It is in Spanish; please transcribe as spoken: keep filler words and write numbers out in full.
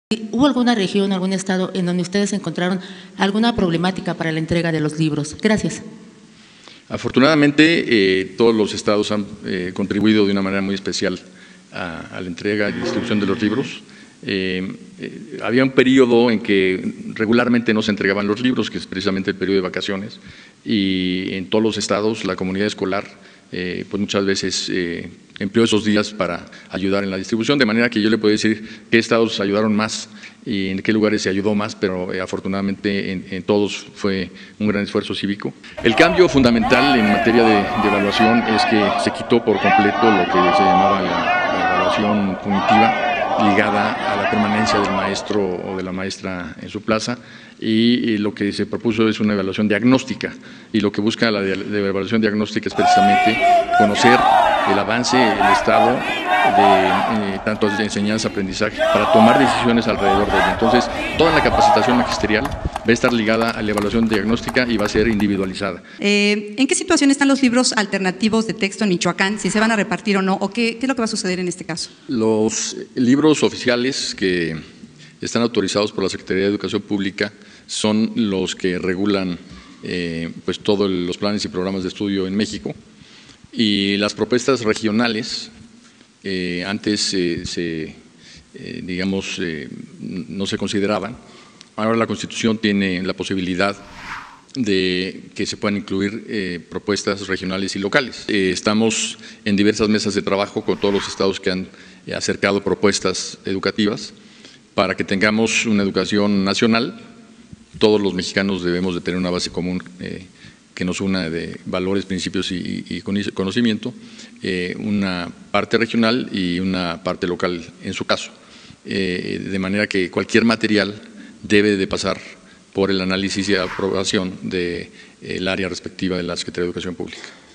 ¿Hubo alguna región, algún estado en donde ustedes encontraron alguna problemática para la entrega de los libros? Gracias. Afortunadamente, eh, todos los estados han eh, contribuido de una manera muy especial a, a la entrega y distribución de los libros. Eh, eh, había un periodo en que regularmente no se entregaban los libros, que es precisamente el periodo de vacaciones, y en todos los estados la comunidad escolar eh, pues muchas veces eh, empleó esos días para ayudar en la distribución, de manera que yo le puedo decir qué estados ayudaron más y en qué lugares se ayudó más, pero eh, afortunadamente en, en todos fue un gran esfuerzo cívico. El cambio fundamental en materia de, de evaluación es que se quitó por completo lo que se llamaba la, la evaluación punitiva, ligada a la permanencia del maestro o de la maestra en su plaza, y, y lo que se propuso es una evaluación diagnóstica, y lo que busca la de, de evaluación diagnóstica es precisamente conocer el avance, el estado de eh, tanto de enseñanza, aprendizaje, para tomar decisiones alrededor de ello. Entonces, toda la capacitación magisterial va a estar ligada a la evaluación diagnóstica y va a ser individualizada. Eh, ¿En qué situación están los libros alternativos de texto en Michoacán? ¿Si se van a repartir o no? ¿O qué, qué es lo que va a suceder en este caso? Los libros oficiales que están autorizados por la Secretaría de Educación Pública son los que regulan eh, pues todos los planes y programas de estudio en México, y las propuestas regionales eh, antes eh, se, eh, digamos, eh, no se consideraban. Ahora la Constitución tiene la posibilidad de que se puedan incluir eh, propuestas regionales y locales. Eh, estamos en diversas mesas de trabajo con todos los estados que han eh, acercado propuestas educativas para que tengamos una educación nacional. Todos los mexicanos debemos de tener una base común eh, que nos una de valores, principios y, y conocimiento, eh, una parte regional y una parte local en su caso, eh, de manera que cualquier material debe de pasar por el análisis y aprobación del área respectiva de la Secretaría de Educación Pública.